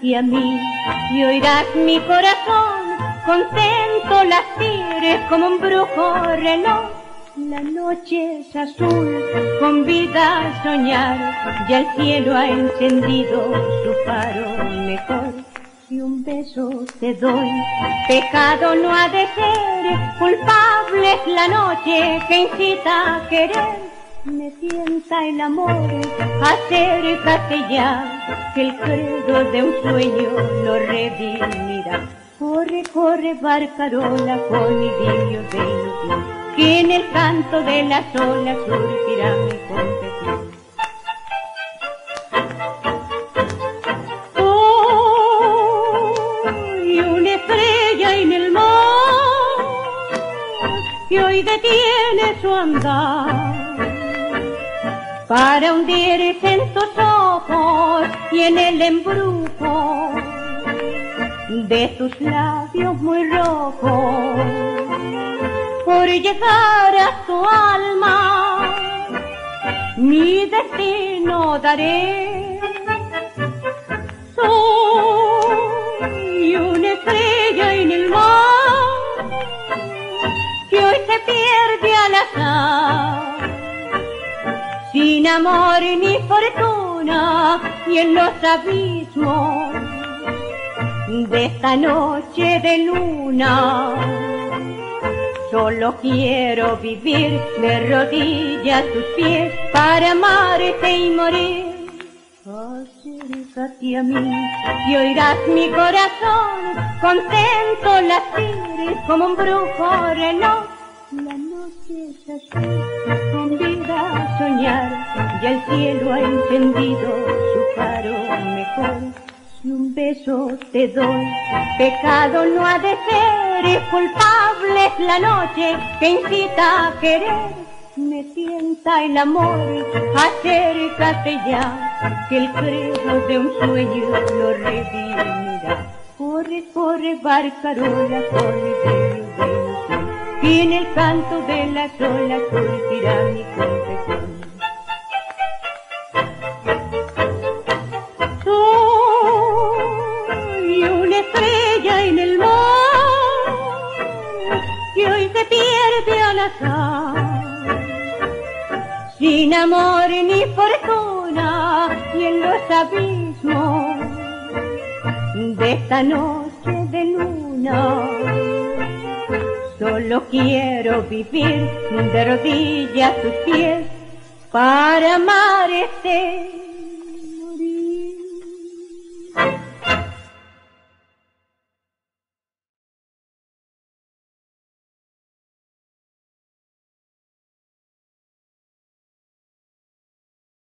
hacia mí y oirás mi corazón contento latir como un brujo reloj. La noche es azul, convida a soñar, ya el cielo ha encendido su faro mejor. Si un beso te doy, pecado no ha de ser, culpable es la noche que incita a querer. Me tienta el amor, acércate ya, que el credo de un sueño lo redimirá. Corre, corre, barcarola, con idilio de ilusión, que en el canto de las olas surgirá mi confesión. Soy una estrella en el mar, que hoy detiene su andar, para hundirse en tus ojos y en el embrujo de tus labios muy rojos, por llegar a tu alma mi destino daré. Soy una estrella en el mar, que hoy se pierde al azar, sin amor ni fortuna, y en los abismos de esta noche de luna. Solo quiero vivir de rodillas a tus pies para amarte y morir. Acércate a mí y oirás mi corazón contento latir como un brujo reloj. La noche es azul, convida a soñar, ya el cielo ha encendido su faro mejor. Si un beso te doy, pecado no ha de ser, y culpable es la noche que incita a querer. Me tienta el amor, acércate ya, que el credo de un sueño lo redimirá. Corre, corre, barcarola, corre, de ilusión, y en el canto de las olas surgirá mi confesión. Soy una estrella en el mar, que hoy se pierde al azar, sin amor ni fortuna, y en los abismos de esta noche de luna. Solo quiero vivir de rodillas a tus pies para amarte